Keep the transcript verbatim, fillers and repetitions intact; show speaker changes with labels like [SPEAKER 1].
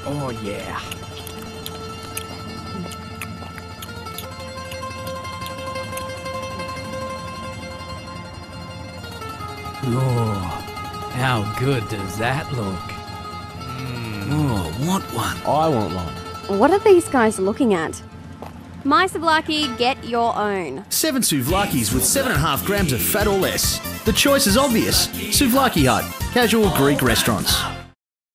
[SPEAKER 1] Oh, yeah. Oh, how good does that look? Mm. Oh, want one.
[SPEAKER 2] I want one.
[SPEAKER 3] What are these guys looking at? My Souvlaki, get your own.
[SPEAKER 4] Seven Souvlakis with seven and a half grams of fat or less. The choice is obvious. Souvlaki Hut, casual Greek restaurants.